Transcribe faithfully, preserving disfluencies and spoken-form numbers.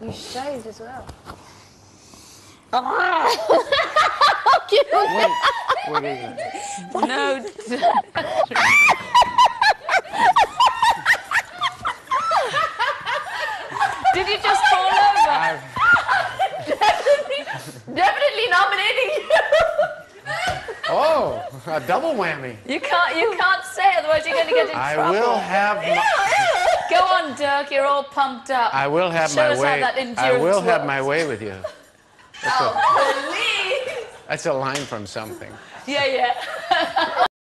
You shaved as well. What, what is it? No. Did you just fall over? I've... definitely, definitely nominating you. Oh, a double whammy. You can't, you can't say it, otherwise you're going to get in I trouble. I will have my... Go on, Dirk, you're all pumped up. I will have Show my us way. How that endurance I will have works. my way with you. That's Oh, a, please. that's a line from something. Yeah, yeah.